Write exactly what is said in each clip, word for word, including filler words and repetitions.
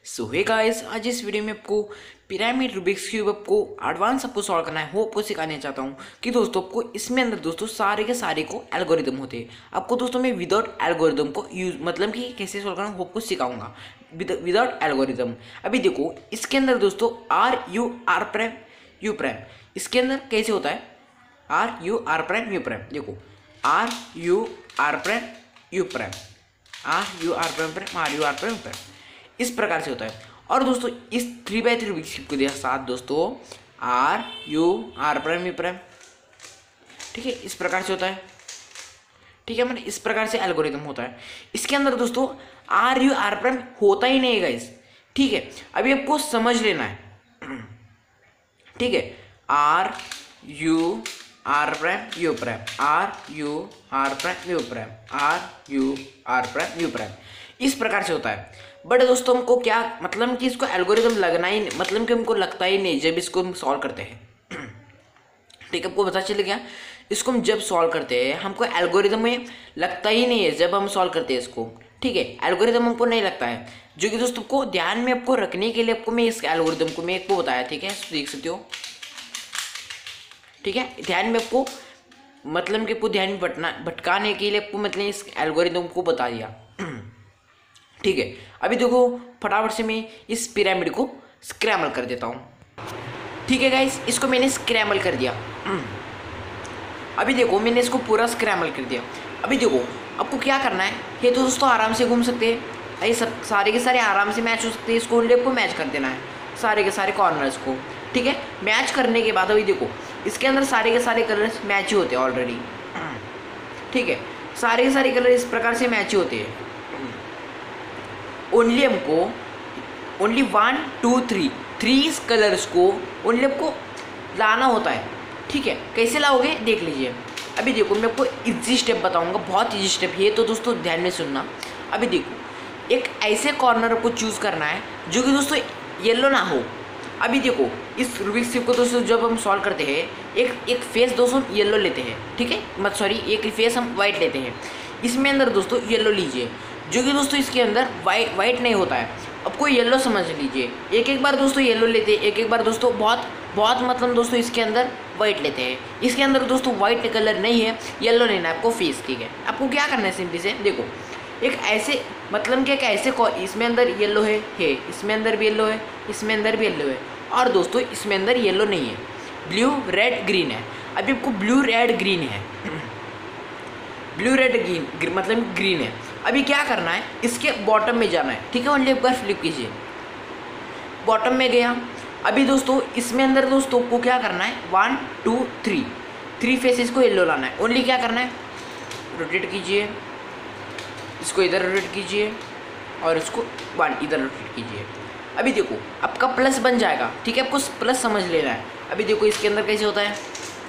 सो hey guys, आज इस video में आपको पिरामिड रूबिक्स क्यूब आपको एडवांस आपको सॉल्व करना है वो आपको सिखाने चाहता हूँ कि दोस्तों आपको इसमें अंदर दोस्तों सारे के सारे को एल्गोरिदम होते हैं। आपको दोस्तों मैं विदाउट एल्गोरिदम को यूज मतलब कि कैसे सॉल्व करना वो आपको सिखाऊंगा विदाउट एल्गोरिदम। अभी देखो इसके अंदर दोस्तों R U R prime U prime इसके अंदर कैसे होता है R U R prime U prime. देखो R U R prime U prime R U R prime prime R U R prime prime इस प्रकार से होता है। और दोस्तों इस three by three Rubik's cube के साथ दोस्तों R U R prime U prime ठीक है इस प्रकार से होता है। ठीक है, मतलब इस प्रकार से एल्गोरिदम होता है। इसके अंदर दोस्तों आर यू आर प्राइम होता ही नहीं है गाइस। ठीक है, अभी आपको समझ लेना है। ठीक है, R U R prime U prime R U R prime U prime R U R prime U prime इस प्रकार से होता है। बट दोस्तों हमको क्या मतलब कि इसको एल्गोरिदम लगना ही मतलब कि हमको लगता ही नहीं जब इसको हम सॉल्व करते हैं। ठीक है, आपको पता चल गया। इसको हम जब सॉल्व करते हैं हमको एल्गोरिदम में लगता ही नहीं है जब हम सॉल्व करते हैं इसको। ठीक है, एल्गोरिदम हमको नहीं लगता है, जो कि दोस्तों को ध्यान में आपको रखने के लिए आपको मैं इस एल्गोरिदम को मैं आपको बताया। ठीक है, देख सकते हो। ठीक है, ध्यान में आपको मतलब कि आपको ध्यान में भटना भटकाने के लिए आपको मतलब इस एल्गोरिदम को बता दिया। ठीक है, अभी देखो फटाफट से मैं इस पिरामिड को स्क्रैम्बल कर देता हूँ। ठीक है गाइस, इसको मैंने स्क्रैम्बल कर दिया। अभी देखो मैंने इसको पूरा स्क्रैम्बल कर दिया। अभी देखो आपको क्या करना है, ये तो दोस्तों आराम से घूम सकते हैं, ये सब सारे के सारे आराम से मैच हो सकते हैं। इसको ओनली आपको मैच कर देना है सारे के सारे कॉर्नर्स को। ठीक है, मैच करने के बाद अभी देखो इसके अंदर सारे के सारे कलर्स मैच ही होते हैं ऑलरेडी। ठीक है, सारे के सारे कलर इस प्रकार से मैच ही होते हैं। ओनली हमको only one two three three colours को ओनली आपको लाना होता है। ठीक है, कैसे लाओगे देख लीजिए। अभी देखो मैं आपको इजी स्टेप बताऊंगा, बहुत इजी स्टेप है तो दोस्तों ध्यान में सुनना। अभी देखो एक ऐसे कॉर्नर को चूज़ करना है जो कि दोस्तों येलो ना हो। अभी देखो इस रूबिक्स क्यूब को दोस्तों जब हम सॉल्व करते हैं एक एक फेस दोस्तों येलो लेते हैं। ठीक है, मत सॉरी एक फेस हम वाइट लेते हैं। इसमें अंदर दोस्तों येलो लीजिए, जो कि दोस्तों इसके अंदर वाइट वाइट नहीं होता है, आपको येलो समझ लीजिए। एक एक बार दोस्तों येलो लेते हैं, एक एक बार दोस्तों बहुत बहुत मतलब दोस्तों इसके अंदर वाइट लेते हैं। इसके अंदर दोस्तों वाइट कलर नहीं है, येलो लेना है आपको फेस। ठीक है, आपको क्या करना है सिंपली से देखो एक ऐसे मतलब कि एक ऐसे इसमें अंदर येलो है है इसमें अंदर भी येलो है, इसमें अंदर भी येलो है, और दोस्तों इसमें अंदर येलो नहीं है, ब्लू रेड ग्रीन है। अभी आपको ब्लू रेड ग्रीन है, ब्लू रेड ग्रीन मतलब ग्रीन है। अभी क्या करना है, इसके बॉटम में जाना है। ठीक है, ओनली एक बार फ्लिप कीजिए, बॉटम में गया। अभी दोस्तों इसमें अंदर दोस्तों को क्या करना है, one two three three faces को येलो लाना है। ओनली क्या करना है, रोटेट कीजिए, इसको इधर रोटेट कीजिए और इसको वन इधर रोटेट कीजिए। अभी देखो आपका प्लस बन जाएगा। ठीक है, आपको प्लस समझ लेना है। अभी देखो इसके अंदर कैसे होता है।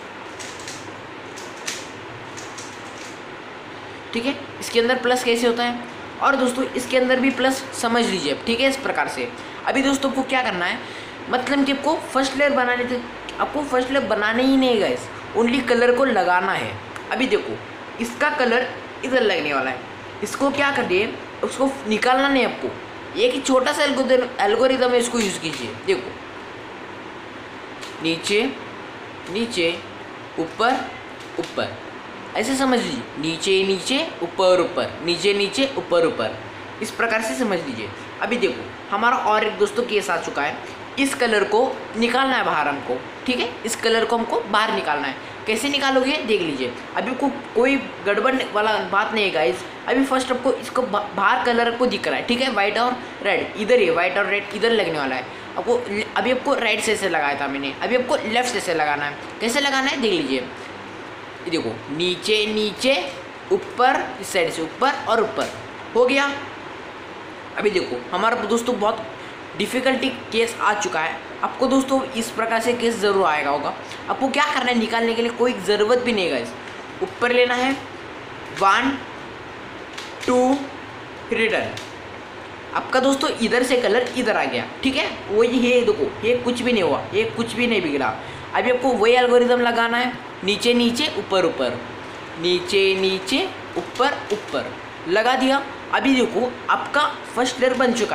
ठीक है, इसके अंदर प्लस कैसे होता है, और दोस्तों इसके अंदर भी प्लस समझ लीजिए। ठीक है, इस प्रकार से। अभी दोस्तों को क्या करना है, मतलब कि आपको फर्स्ट लेयर बनाने थे, आपको फर्स्ट लेयर बनाने ही नहीं गाइस, ओनली कलर को लगाना है। अभी देखो इसका कलर इधर लगने वाला है, इसको क्या करिए उसको निकालना नहीं आपको, एक छोटा सा एल्गोरिदम है, इसको यूज़ कीजिए। देखो नीचे नीचे ऊपर ऊपर ऐसे समझ लीजिए, नीचे नीचे ऊपर ऊपर नीचे नीचे ऊपर ऊपर इस प्रकार से समझ लीजिए। अभी देखो हमारा और एक दोस्तों केस आ चुका है, इस कलर को निकालना है बाहर हमको। ठीक है, इस कलर को हमको बाहर निकालना है। कैसे निकालोगे देख लीजिए। अभी को कोई गड़बड़ वाला बात नहीं है गाइस। अभी फर्स्ट आपको इसको बाहर कलर आपको दिख रहा है। ठीक है, वाइट और रेड इधर ही, वाइट और रेड इधर लगने वाला है आपको। अभी आपको राइट से से लगाया था मैंने, अभी आपको लेफ्ट से से लगाना है। कैसे लगाना है देख लीजिए। देखो नीचे नीचे ऊपर, इस साइड से ऊपर और ऊपर हो गया। अभी देखो हमारा दोस्तों बहुत डिफ़िकल्टी केस आ चुका है। आपको दोस्तों इस प्रकार से केस ज़रूर आएगा होगा। आपको क्या करना है, निकालने के लिए कोई ज़रूरत भी नहीं है गाइस। ऊपर लेना है, वन टू रिटर्न। आपका दोस्तों इधर से कलर इधर आ गया। ठीक है, वही है, देखो ये कुछ भी नहीं हुआ, ये कुछ भी नहीं बिगड़ा। अभी आपको वही एल्गोरिदम लगाना है, नीचे नीचे ऊपर ऊपर नीचे नीचे ऊपर ऊपर लगा दिया। अभी देखो आपका फर्स्ट लेयर बन चुका है।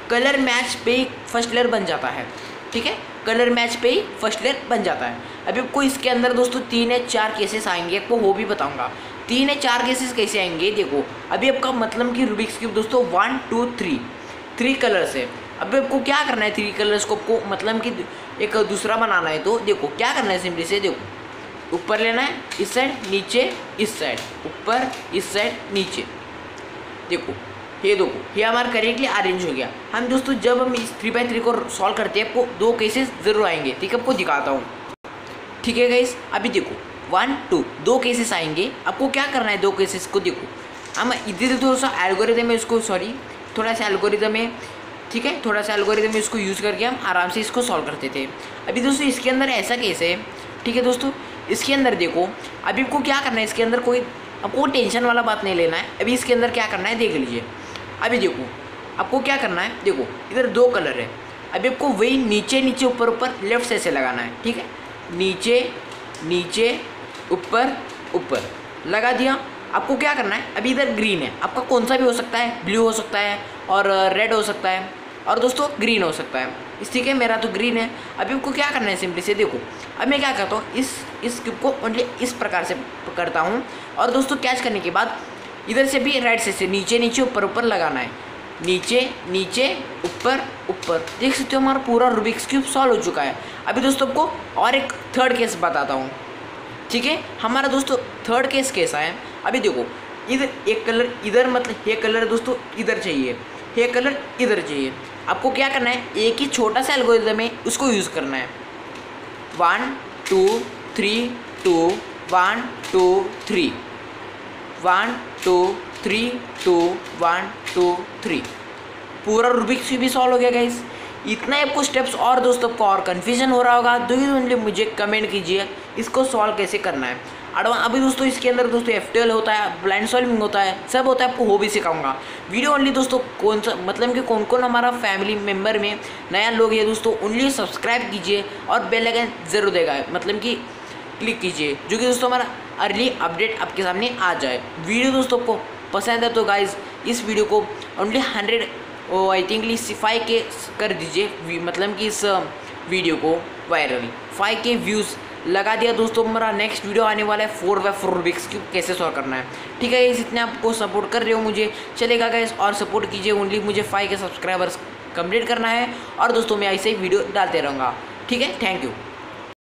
कलर मैच पे ही फर्स्ट लेयर बन जाता है, ठीक है, कलर मैच पे ही फर्स्ट लेयर बन जाता है। अभी आपको इसके अंदर दोस्तों तीन या चार केसेस आएंगे, आपको वो भी बताऊंगा। तीन या चार केसेस कैसे आएंगे देखो। अभी आपका मतलब कि रूबिक्स क्यूब दोस्तों one two three three colours है। अभी आपको क्या करना है, थ्री कलर्स को आपको मतलब कि एक दूसरा बनाना है, तो देखो क्या करना है, सिंपली से देखो ऊपर लेना है इस साइड, नीचे इस साइड, ऊपर इस साइड नीचे। देखो ये देखो ये हमारा करेक्टली अरेंज हो गया। हम दोस्तों जब हम इस थ्री बाई थ्री को सॉल्व करते हैं आपको दो केसेस जरूर आएंगे, ठीक है, आपको दिखाता हूँ, ठीक है गाइस। अभी देखो वन टू दो केसेस आएंगे, आपको क्या करना है, दो केसेस को देखो हम इधर थोड़ा सा एल्गोरिदम है उसको, सॉरी थोड़ा सा एल्गोरिदम है, ठीक है, थोड़ा सा एल्गोरिदम है, इसको यूज़ करके हम आराम से इसको सॉल्व करते थे। अभी दोस्तों इसके अंदर ऐसा केस है, ठीक है दोस्तों, इसके अंदर देखो अभी आपको क्या करना है, इसके अंदर कोई आपको टेंशन वाला बात नहीं लेना है। अभी इसके अंदर क्या करना है देख लीजिए। अभी देखो आपको क्या करना है, देखो इधर दो कलर है, अभी आपको वही नीचे नीचे ऊपर ऊपर लेफ्ट साइड से लगाना है, ठीक है, नीचे नीचे ऊपर ऊपर लगा दिया। आपको क्या करना है, अभी इधर ग्रीन है, आपका कौन सा भी हो सकता है, ब्लू हो सकता है और रेड हो सकता है और दोस्तों ग्रीन हो सकता है, इस ठीक है, मेरा तो ग्रीन है। अभी आपको क्या करना है, सिंपली से देखो अब मैं क्या करता हूँ, इस इस क्यूब को ओनली इस प्रकार से करता हूँ और दोस्तों कैच करने के बाद इधर से भी राइट साइड से नीचे नीचे ऊपर ऊपर लगाना है, नीचे नीचे ऊपर ऊपर। देख सकते हो हमारा पूरा रूबिक्स क्यूब सॉल्व हो चुका है। अभी दोस्तों आपको और एक थर्ड केस बताता हूँ, ठीक है, हमारा दोस्तों थर्ड केस कैसा है। अभी देखो इधर एक कलर इधर मतलब ये कलर दोस्तों इधर चाहिए, ये कलर इधर चाहिए। आपको क्या करना है, एक ही छोटा सा एल्गोरिदम है उसको यूज़ करना है, one two three two one two three one two three two one two three पूरा रूबिक्स क्यूब भी सॉल्व हो गया गाइस। इतना आपको स्टेप्स और दोस्तों आपको और कन्फ्यूजन हो रहा होगा तो ये ओनली मुझे कमेंट कीजिए इसको सॉल्व कैसे करना है। एडवांस अभी दोस्तों इसके अंदर दोस्तों एफ टी एल होता है, ब्लाइंड सॉल्विंग होता है, सब होता है, आपको वो भी सिखाऊंगा। वीडियो ओनली दोस्तों कौन सा मतलब कि कौन कौन हमारा फैमिली मेम्बर में नया लोग है दोस्तों ओनली सब्सक्राइब कीजिए और बेल आइकन जरूर देगा मतलब कि क्लिक कीजिए जो कि दोस्तों हमारा अर्ली अपडेट आपके सामने आ जाए। वीडियो दोस्तों को पसंद है तो गाइज इस वीडियो को ओनली हंड्रेड आई थिंकली फाइव के कर दीजिए, मतलब कि इस वीडियो को वायरल फाइव के व्यूज़ लगा दिया दोस्तों। हमारा नेक्स्ट वीडियो आने वाला है four by four Rubik's cube कैसे सॉल्व करना है, ठीक है गाइस। इतने आपको सपोर्ट कर रहे हो मुझे चलेगा गाइस और सपोर्ट कीजिए, ओनली मुझे फाइव के सब्सक्राइबर्स कंप्लीट करना है और दोस्तों मैं ऐसे ही वीडियो डालते रहूँगा, ठीक है। Thank you.